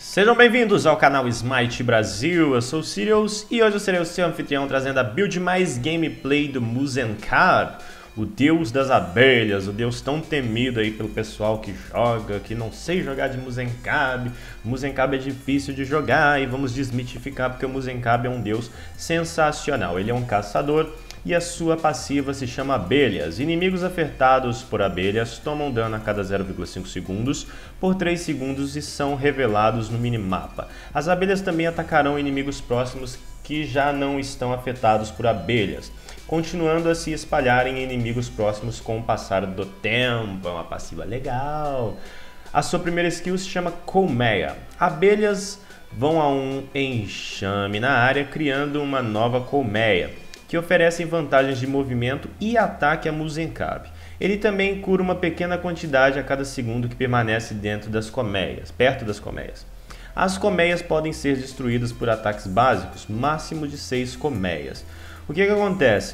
Sejam bem-vindos ao canal Smite Brasil, eu sou o Sirius e hoje eu serei o seu anfitrião trazendo a build mais gameplay do Muzenkab, o deus das abelhas, o deus tão temido aí pelo pessoal que joga, que não sei jogar de Muzenkab. Muzenkab é difícil de jogar e vamos desmitificar porque o Muzenkab é um deus sensacional, ele é um caçador. E a sua passiva se chama Abelhas. Inimigos afetados por abelhas tomam dano a cada 0,5 segundos por 3 segundos e são revelados no minimapa. As abelhas também atacarão inimigos próximos que já não estão afetados por abelhas, continuando a se espalharem em inimigos próximos com o passar do tempo. É uma passiva legal. A sua primeira skill se chama Colmeia. Abelhas vão a um enxame na área, criando uma nova colmeia, que oferecem vantagens de movimento e ataque a Muzenkab. Ele também cura uma pequena quantidade a cada segundo que permanece dentro das colmeias, perto das colmeias. As colmeias podem ser destruídas por ataques básicos, máximo de 6 colmeias. O que acontece?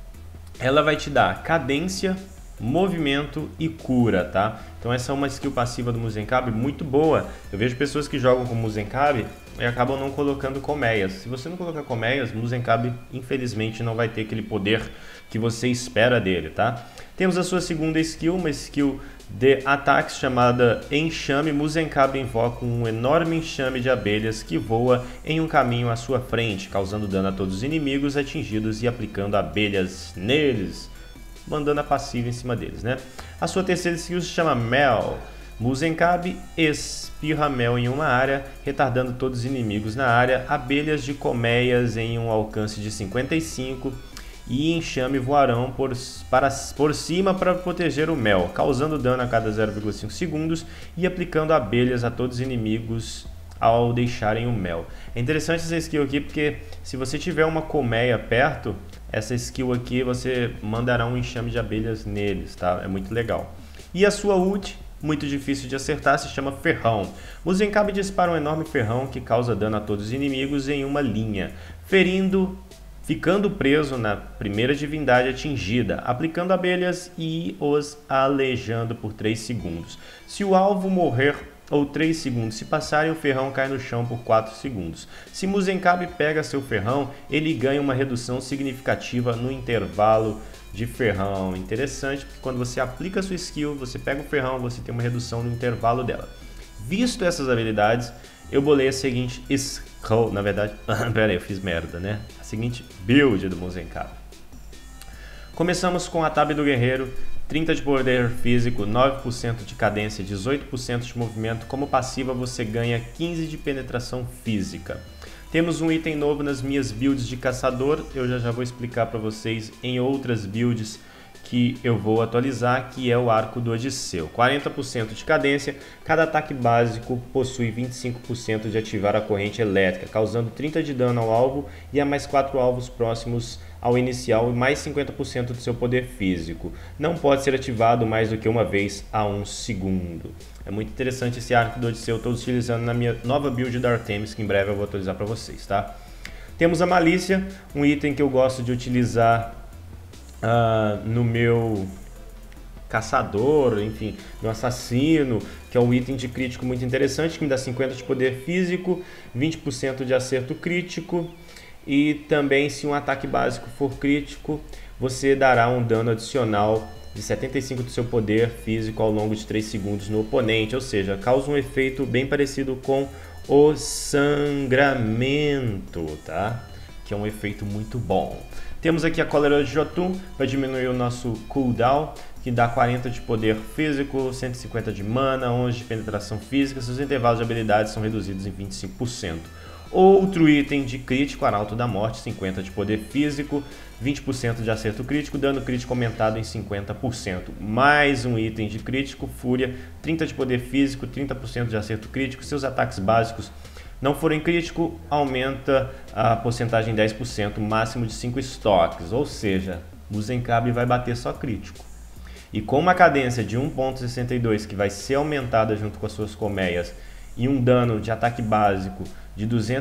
Ela vai te dar cadência, movimento e cura, tá? Então essa é uma skill passiva do Muzenkab muito boa. Eu vejo pessoas que jogam com Muzenkab e acabam não colocando colmeias. Se você não colocar colmeias, Muzenkab infelizmente não vai ter aquele poder que você espera dele, tá? Temos a sua segunda skill, uma skill de ataques chamada Enxame. Muzenkab invoca um enorme enxame de abelhas que voa em um caminho à sua frente, causando dano a todos os inimigos atingidos e aplicando abelhas neles, mandando a passiva em cima deles, né? A sua terceira skill se chama Mel. Muzenkab espirra mel em uma área, retardando todos os inimigos na área. Abelhas de colmeias em um alcance de 55 e enxame voarão por cima para proteger o mel, causando dano a cada 0,5 segundos e aplicando abelhas a todos os inimigos ao deixarem o mel. É interessante essa skill aqui porque se você tiver uma colmeia perto, essa skill aqui você mandará um enxame de abelhas neles, tá? É muito legal. E a sua ult, muito difícil de acertar, se chama Ferrão. Muzenkab dispara um enorme ferrão que causa dano a todos os inimigos em uma linha, ficando preso na primeira divindade atingida, aplicando abelhas e os aleijando por 3 segundos. Se o alvo morrer ou 3 segundos se passarem, o ferrão cai no chão por 4 segundos. Se Muzenkab pega seu ferrão, ele ganha uma redução significativa no intervalo de ferrão. Interessante, porque quando você aplica a sua skill, você pega o ferrão, você tem uma redução no intervalo dela. Visto essas habilidades, eu bolei a seguinte skill, na verdade, pera aí, eu fiz merda, né? A seguinte build do Muzenkab. Começamos com a Tab do Guerreiro, 30 de poder físico, 9% de cadência, 18% de movimento. Como passiva você ganha 15 de penetração física. Temos um item novo nas minhas builds de caçador, eu já vou explicar para vocês em outras builds que eu vou atualizar, que é o Arco do Odisseu. 40% de cadência, cada ataque básico possui 25% de ativar a corrente elétrica, causando 30 de dano ao alvo e a mais 4 alvos próximos ao inicial e mais 50% do seu poder físico. Não pode ser ativado mais do que uma vez a 1 segundo. É muito interessante esse Arco do Odisseu, eu estou utilizando na minha nova build da Artemis, que em breve eu vou atualizar para vocês, tá? Temos a Malícia, um item que eu gosto de utilizar no meu caçador, enfim, no assassino, que é um item de crítico muito interessante, que me dá 50 de poder físico, 20% de acerto crítico, e também se um ataque básico for crítico, você dará um dano adicional de 75 do seu poder físico ao longo de 3 segundos no oponente, ou seja, causa um efeito bem parecido com o sangramento, tá? Que é um efeito muito bom. Temos aqui a Cólera de Jotun, vai diminuir o nosso cooldown, que dá 40 de poder físico, 150 de mana, 11 de penetração física, seus intervalos de habilidades são reduzidos em 25%. Outro item de crítico, Arauto da Morte, 50 de poder físico, 20% de acerto crítico, dano crítico aumentado em 50%. Mais um item de crítico, Fúria, 30 de poder físico, 30% de acerto crítico, seus ataques básicos não forem crítico, aumenta a porcentagem em 10%, máximo de 5 estoques, ou seja, Muzenkab vai bater só crítico. E com uma cadência de 1.62 que vai ser aumentada junto com as suas colmeias e um dano de ataque básico de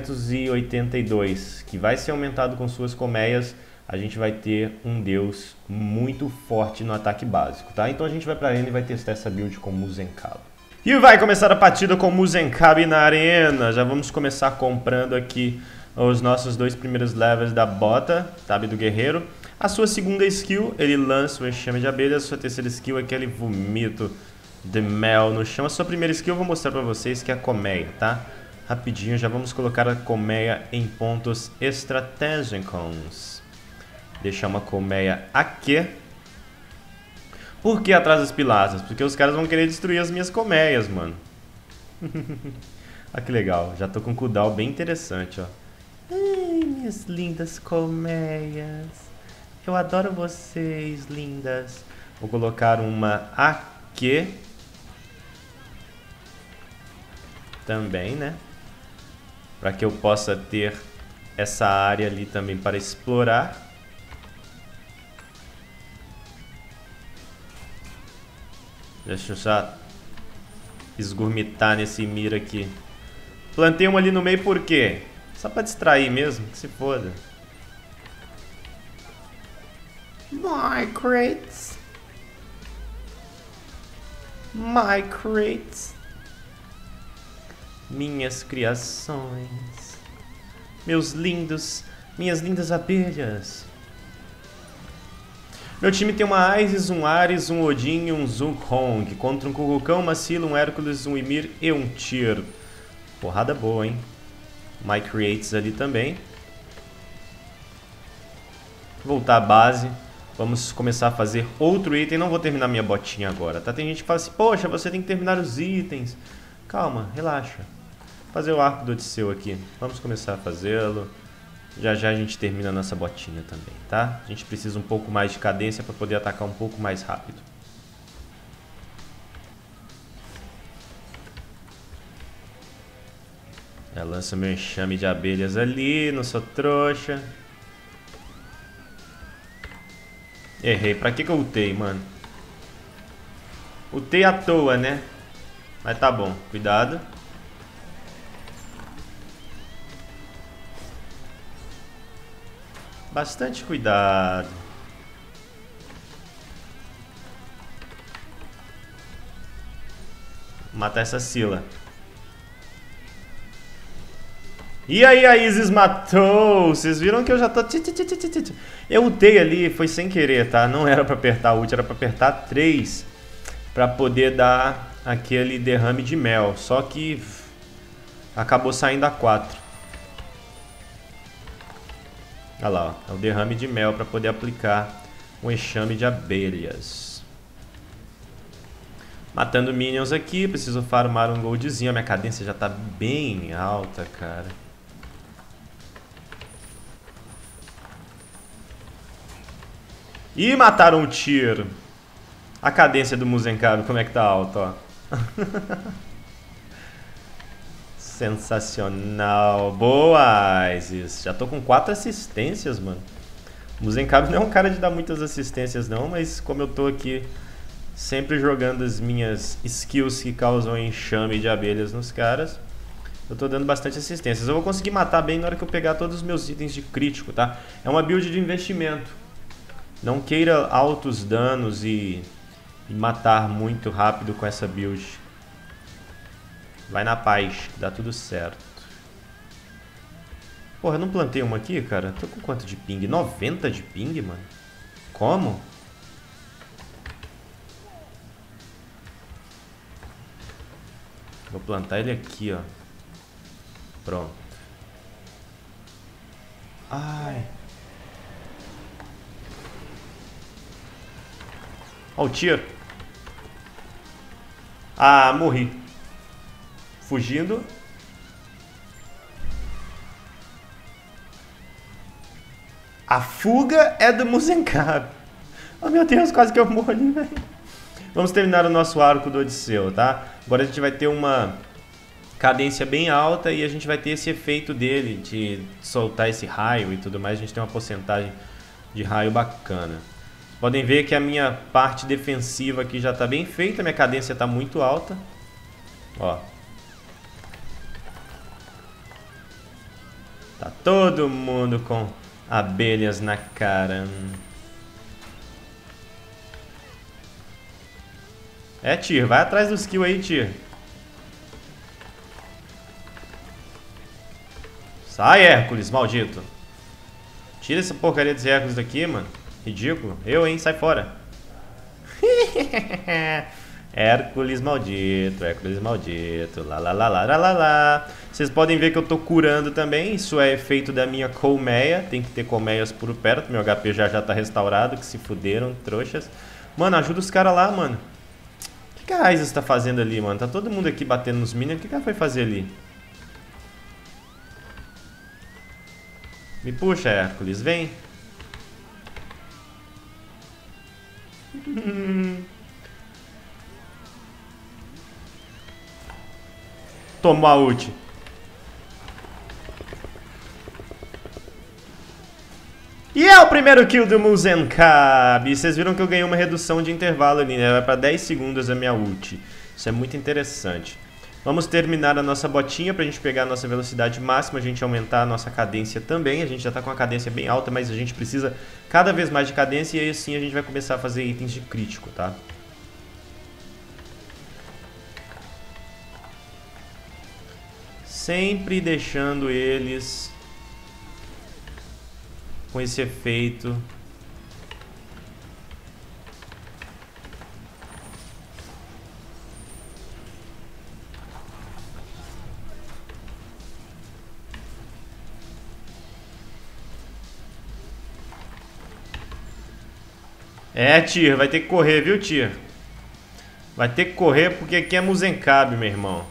282 que vai ser aumentado com suas colmeias, a gente vai ter um deus muito forte no ataque básico, tá? Então a gente vai para a arena e vai testar essa build com Muzenkab. E vai começar a partida com o Muzenkabi na arena. Já vamos começar comprando aqui os nossos 2 primeiros levels da bota, sabe, do guerreiro. A sua segunda skill, ele lança o enxame de abelha. A sua terceira skill é aquele vomito de mel no chão. A sua primeira skill eu vou mostrar pra vocês, que é a colmeia, tá? Rapidinho, já vamos colocar a colmeia em pontos estratégicos. Deixar uma colmeia aqui. Por que atrás das pilastras? Porque os caras vão querer destruir as minhas colmeias, mano. Olha que legal. Já tô com um cooldown bem interessante, ó. Ai, minhas lindas colmeias. Eu adoro vocês, lindas. Vou colocar uma aqui. Também, né? Para que eu possa ter essa área ali também para explorar. Deixa eu já esgurmitar nesse mira aqui. Plantei uma ali no meio por quê? Só pra distrair mesmo, que se foda. My crates. My crates. Minhas criações. Meus lindos, minhas lindas abelhas. Meu time tem uma Isis, um Ares, um Odin e um Zhongkong. Contra um Kukulkan, uma Scylla, um Hércules, um Ymir e um Tyr. Porrada boa, hein? My Creates ali também. Voltar à base. Vamos começar a fazer outro item. Não vou terminar minha botinha agora, tá? Tem gente que fala assim, poxa, você tem que terminar os itens. Calma, relaxa. Vou fazer o arco do Odisseu aqui. Vamos começar a fazê-lo. Já já a gente termina a nossa botinha também, tá? A gente precisa um pouco mais de cadência para poder atacar um pouco mais rápido. Já lança meu enxame de abelhas ali, não sou trouxa. Errei, pra que eu ultei, mano? Ultei à toa, né? Mas tá bom, cuidado. Bastante cuidado. Matar essa Scylla. E aí a Isis matou. Vocês viram que eu já tô... Eu ultei ali, foi sem querer, tá? Não era pra apertar ult, era pra apertar 3. Pra poder dar aquele derrame de mel. Só que acabou saindo a 4. Olha lá, ó, é o derrame de mel para poder aplicar o enxame de abelhas. Matando minions aqui, preciso farmar um goldzinho. A minha cadência já tá bem alta, cara. Ih, mataram o Tyr. A cadência do Muzenkabi, como é que tá alta, ó. Sensacional. Boa, Isis. Já tô com 4 assistências, mano. O Muzenkabi não é um cara de dar muitas assistências, não. Mas como eu tô aqui sempre jogando as minhas skills que causam enxame de abelhas nos caras, eu tô dando bastante assistências. Eu vou conseguir matar bem na hora que eu pegar todos os meus itens de crítico, tá? É uma build de investimento. Não queira altos danos e matar muito rápido com essa build. Vai na paz, que dá tudo certo. Porra, eu não plantei uma aqui, cara? Tô com quanto de ping? 90 de ping, mano? Como? Vou plantar ele aqui, ó. Pronto. Ai. Ó o Tyr. Ah, morri. Fugindo. A fuga é do Muzenkabi. Oh meu Deus, quase que eu morri, velho. Vamos terminar o nosso arco do Odisseu, tá? Agora a gente vai ter uma cadência bem alta e a gente vai ter esse efeito dele de soltar esse raio e tudo mais. A gente tem uma porcentagem de raio bacana. Podem ver que a minha parte defensiva aqui já tá bem feita. Minha cadência tá muito alta. Ó. Tá todo mundo com abelhas na cara. É, Tyr, vai atrás do skill aí, Tyr. Sai, Hércules, maldito. Tira essa porcaria desse Hércules daqui, mano. Ridículo. Eu, hein? Sai fora. Hércules maldito, Hércules maldito. Lá, lá, lá, lá, lá, lá, lá. Vocês podem ver que eu tô curando também. Isso é efeito da minha colmeia. Tem que ter colmeias por perto. Meu HP já tá restaurado. Que se fuderam, trouxas. Mano, ajuda os caras lá, mano. O que a Ryze está fazendo ali, mano? Tá todo mundo aqui batendo nos minions. O que ela foi fazer ali? Me puxa, Hércules. Vem. Tomou a ult. E é o primeiro kill do Muzenkab. Vocês viram que eu ganhei uma redução de intervalo ali, né? Vai pra 10 segundos a minha ult. Isso é muito interessante. Vamos terminar a nossa botinha pra gente pegar a nossa velocidade máxima, a gente aumentar a nossa cadência também. A gente já tá com uma cadência bem alta, mas a gente precisa cada vez mais de cadência e aí sim a gente vai começar a fazer itens de crítico, tá? Sempre deixando eles com esse efeito. É, Tyr, vai ter que correr, viu, Tyr? Vai ter que correr porque aqui é Muzenkab, meu irmão.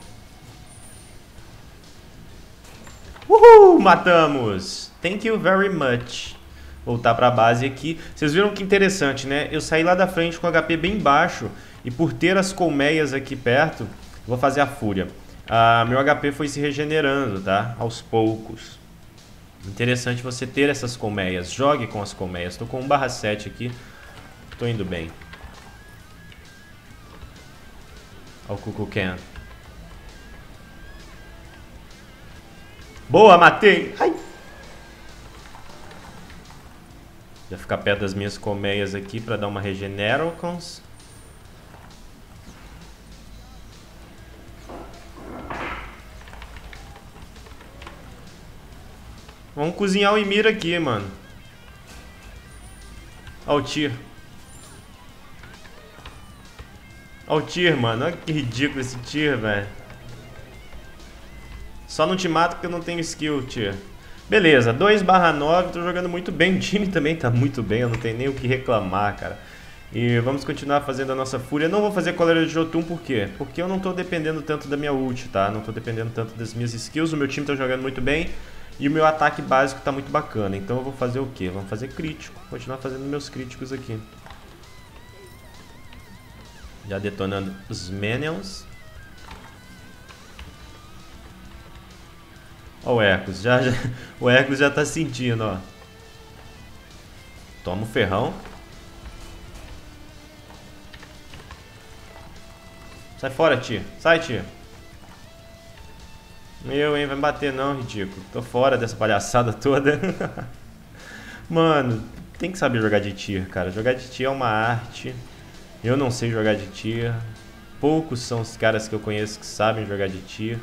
Uhul, matamos! Thank you very much. Voltar pra base aqui. Vocês viram que interessante, né? Eu saí lá da frente com o HP bem baixo e por ter as colmeias aqui perto, vou fazer a fúria. Meu HP foi se regenerando, tá? Aos poucos. Interessante você ter essas colmeias. Jogue com as colmeias. Tô com 1/7 aqui. Tô indo bem. Olha o Kukulkan. Boa, matei! Ai! Já ficar perto das minhas colmeias aqui pra dar uma regenerocons. Vamos cozinhar o Ymir aqui, mano. Olha o Tyr. Olha o Tyr, mano. Olha que ridículo esse Tyr, velho. Só não te mato porque eu não tenho skill, Tyr. Beleza, 2/9, tô jogando muito bem. O time também tá muito bem, eu não tenho nem o que reclamar, cara. E vamos continuar fazendo a nossa fúria. Não vou fazer coleira de Jotun, por quê? Porque eu não tô dependendo tanto da minha ult, tá? Não tô dependendo tanto das minhas skills. O meu time tá jogando muito bem. E o meu ataque básico tá muito bacana. Então eu vou fazer o quê? Vamos fazer crítico. Continuar fazendo meus críticos aqui. Já detonando os minions. Ó o Hércules. O Hércules já tá sentindo, ó. Toma o ferrão. Sai fora, tia. Sai, tia. Meu, hein? Vai me bater não, ridículo. Tô fora dessa palhaçada toda. Mano, tem que saber jogar de Tyr, cara. Jogar de Tyr é uma arte. Eu não sei jogar de Tyr. Poucos são os caras que eu conheço que sabem jogar de Tyr.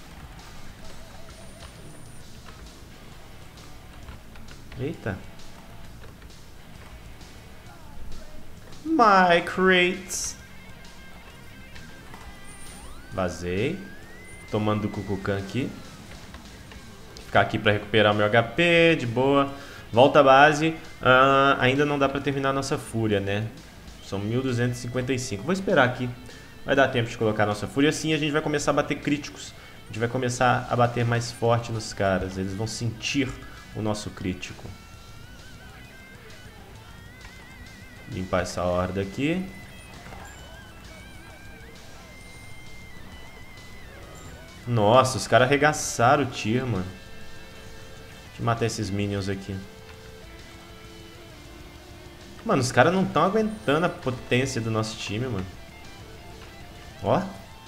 Eita. My crates. Vazei. Tomando do Kukulkan aqui. Ficar aqui pra recuperar o meu HP, de boa. Volta à base. Ainda não dá pra terminar a nossa fúria, né? São 1255. Vou esperar aqui. Vai dar tempo de colocar a nossa fúria. Assim a gente vai começar a bater críticos. A gente vai começar a bater mais forte nos caras. Eles vão sentir o nosso crítico. Limpar essa horda aqui. Nossa, os caras arregaçaram o Tyr, mano. Deixa eu matar esses minions aqui. Mano, os caras não estão aguentando a potência do nosso time, mano. Ó.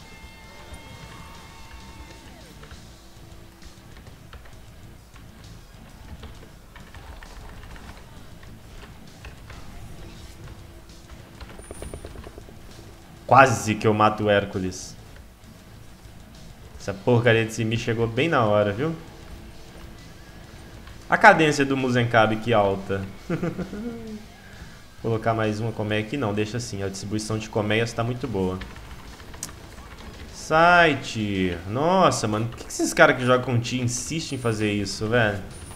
Quase que eu mato o Hércules. Essa porcaria de Simi chegou bem na hora, viu? A cadência do Musencab que alta. Vou colocar mais uma colmeia aqui. Não, deixa assim. A distribuição de colmeias está muito boa. Site. Nossa, mano. Por que esses caras que jogam com Ti insistem em fazer isso, velho?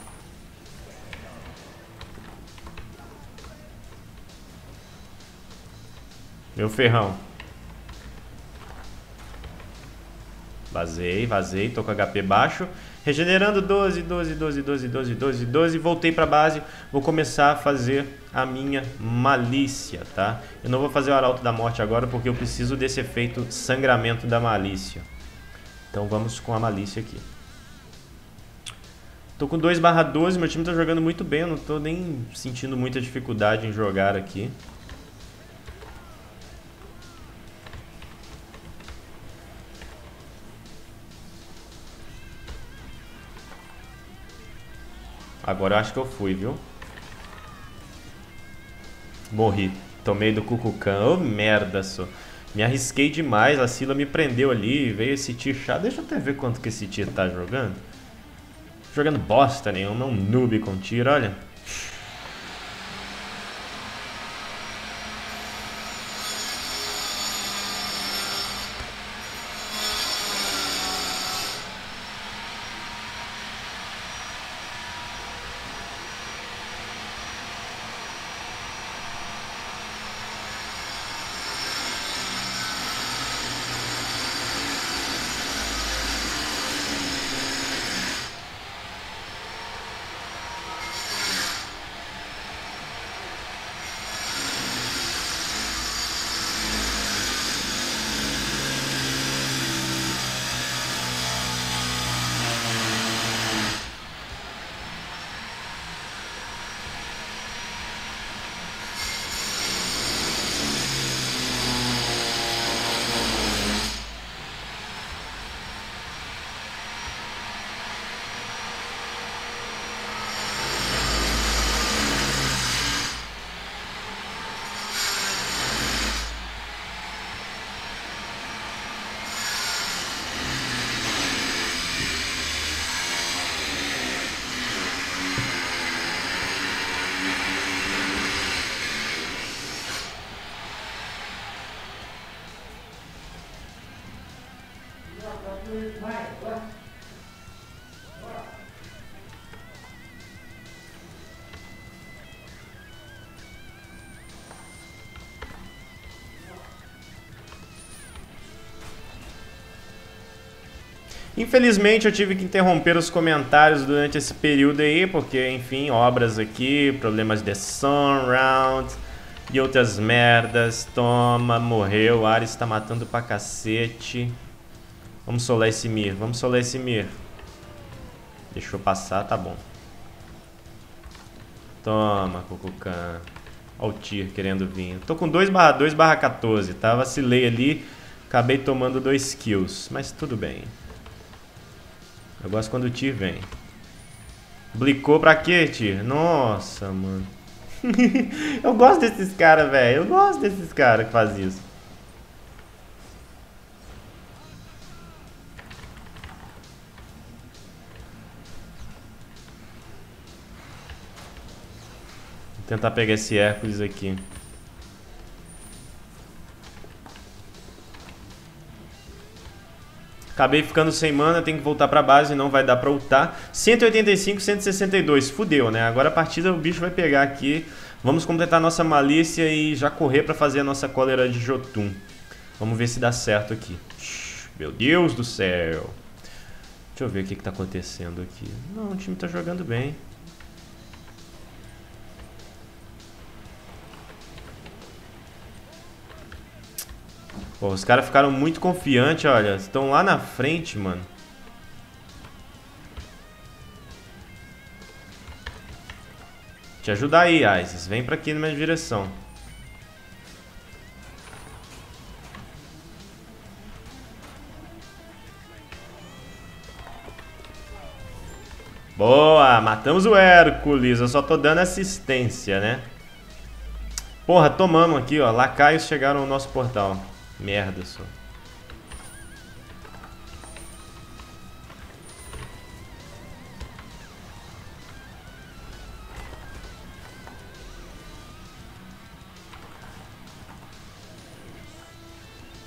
Meu ferrão. Vazei. Tô com HP baixo. Regenerando 12. Voltei pra base. Vou começar a fazer a minha malícia, tá? Eu não vou fazer o Arauto da Morte agora porque eu preciso desse efeito sangramento da malícia. Então vamos com a malícia aqui. Tô com 2/12. Meu time tá jogando muito bem. Eu não tô nem sentindo muita dificuldade em jogar aqui. Agora eu acho que eu fui, viu? Morri. Tomei do Cucucã. Ô, merda, só. Me arrisquei demais. A Scylla me prendeu ali. Veio esse Tyr chato. Deixa eu até ver quanto que esse Tyr tá jogando. Jogando bosta nenhuma. É um noob com Tyr, olha. Infelizmente eu tive que interromper os comentários durante esse período aí, porque, enfim, obras aqui, problemas de surround e outras merdas. Toma, morreu, o Ares tá matando pra cacete. Vamos solar esse Mir, Deixa eu passar, tá bom. Toma, Cucucã. Ó o Tyr querendo vir. Tô com 2/2/14, tá? Vacilei ali, acabei tomando 2 kills, mas tudo bem. Eu gosto quando o Tyr vem. Blicou pra quê, Tyr? Nossa, mano. Eu gosto desses caras, velho. Eu gosto desses caras que fazem isso. Vou tentar pegar esse Hércules aqui. Acabei ficando sem mana, tenho que voltar pra base, não vai dar pra ultar. 185, 162, fudeu, né? Agora a partida o bicho vai pegar aqui. Vamos completar nossa malícia e já correr pra fazer a nossa cólera de Jotun. Vamos ver se dá certo aqui. Meu Deus do céu. Deixa eu ver o que tá acontecendo aqui. Não, o time tá jogando bem. Pô, os caras ficaram muito confiantes, olha. Estão lá na frente, mano. Te ajudar aí, Isis. Vem pra aqui na minha direção. Boa, matamos o Hércules. Eu só tô dando assistência, né? Porra, tomamos aqui, ó. Lacaios chegaram no nosso portal. Merda só.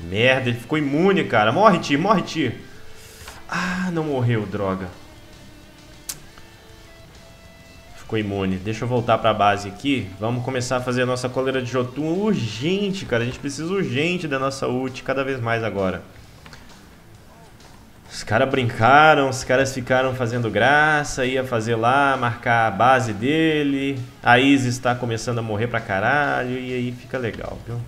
Merda, ele ficou imune, cara. Morre, Tyr, morre, Tyr. Ah, não morreu, droga. Ficou imune. Deixa eu voltar pra base aqui. Vamos começar a fazer a nossa coleira de Jotun urgente, cara. A gente precisa urgente da nossa ult cada vez mais agora. Os caras brincaram, os caras ficaram fazendo graça, ia fazer lá, marcar a base dele. A Isis está começando a morrer pra caralho e aí fica legal, viu?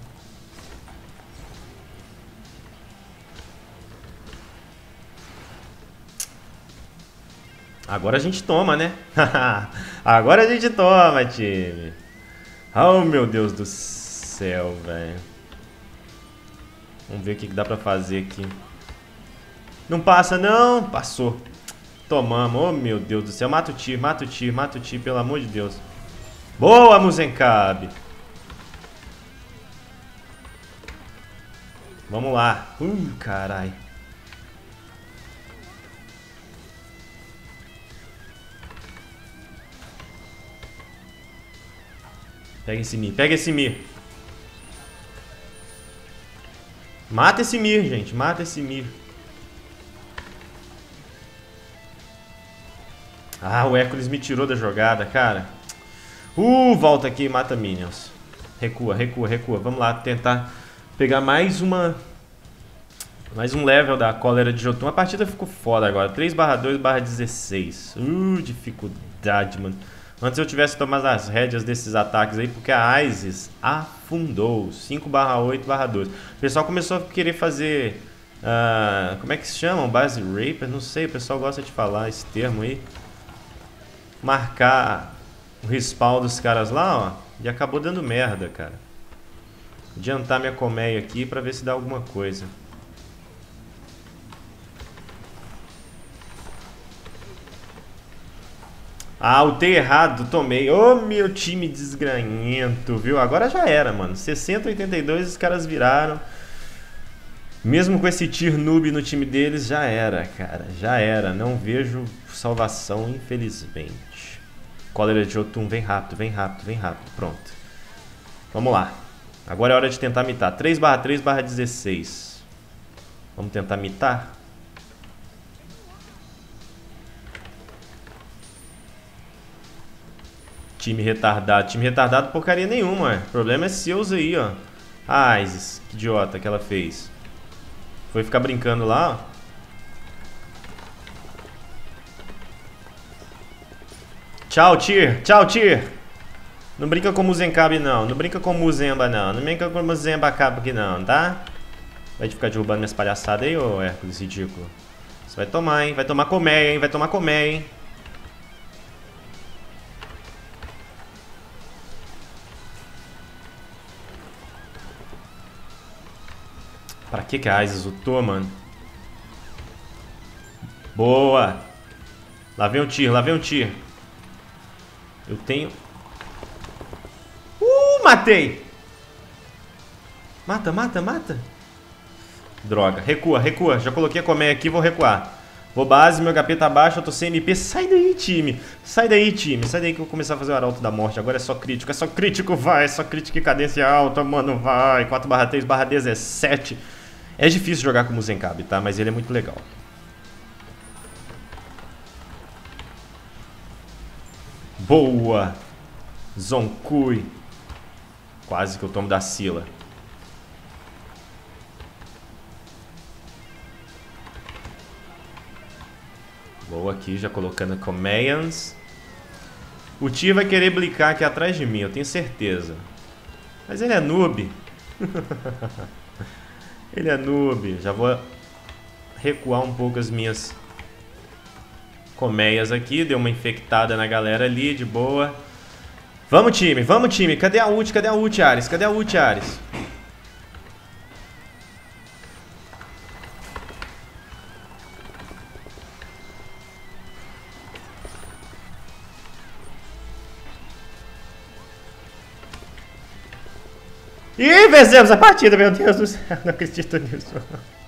Agora a gente toma, né? Agora a gente toma, time. Oh, meu Deus do céu, velho. Vamos ver o que dá pra fazer aqui. Não passa, não. Passou. Tomamos. Oh, meu Deus do céu. Mata o Tyr, mata o Tyr, mata o Tyr, pelo amor de Deus. Boa, Muzenkab. Vamos lá. Carai. Pega esse Mir, pega esse Mir. Mata esse Mir, gente. Mata esse Mir. Ah, o Hércules me tirou da jogada, cara. Volta aqui e mata minions. Recua, recua, recua. Vamos lá tentar pegar mais um level da cólera de Jotun. A partida ficou foda agora. 3/2/16. Dificuldade, mano. Antes eu tivesse tomado as rédeas desses ataques aí, porque a Isis afundou. 5/8/12. O pessoal começou a querer fazer... como é que se chama? Base Raper? Não sei, o pessoal gosta de falar esse termo aí. Marcar o respawn dos caras lá, ó. E acabou dando merda, cara. Adiantar minha colmeia aqui pra ver se dá alguma coisa. Ultei errado, tomei. Ô, meu time desgranhento, viu? Agora já era, mano. 60-82 os caras viraram. Mesmo com esse Tyr noob no time deles, já era, cara. Já era. Não vejo salvação, infelizmente. Cólera de Jotun, vem rápido, vem rápido, vem rápido. Pronto. Vamos lá. Agora é hora de tentar mitar. 3/3/16. Vamos tentar mitar? Time retardado porcaria nenhuma, o problema é seus aí, ó. Isis, que idiota que ela fez. Foi ficar brincando lá, ó. Tchau, Tyr, tchau, Tyr. Não brinca com o Muzenkab, não. Não brinca com o Muzemba, não. Não brinca com o Muzemba aqui, não, tá? Vai ficar derrubando minhas palhaçadas aí, ô Hércules ridículo. Você vai tomar, hein? Vai tomar colmeia, hein? Vai tomar colmeia, hein? Pra que a Isis ultou, mano? Boa! Lá vem o Tyr, lá vem o Tyr. Eu tenho... matei! Mata, mata, mata. Droga, recua, recua. Já coloquei a colmeia aqui, vou recuar. Vou base, meu HP tá baixo, eu tô sem MP. Sai daí, time. Sai daí, time. Sai daí que eu vou começar a fazer o Arauto da Morte. Agora é só crítico, vai. É só crítico e cadência alta, mano, vai. 4/3/17. É difícil jogar com o Muzenkab, tá? Mas ele é muito legal. Boa! Zonkui. Quase que eu tomo da Scylla. Boa aqui, já colocando Comeians. O Tyr vai querer blicar aqui atrás de mim, eu tenho certeza. Mas ele é noob. Ele é noob. Já vou recuar um pouco as minhas colmeias aqui. Deu uma infectada na galera ali, de boa. Vamos, time, vamos, time. Cadê a ult? Cadê a ult, Ares? Cadê a ult, Ares? E vencemos a partida, meu Deus do céu. Não acredito nisso.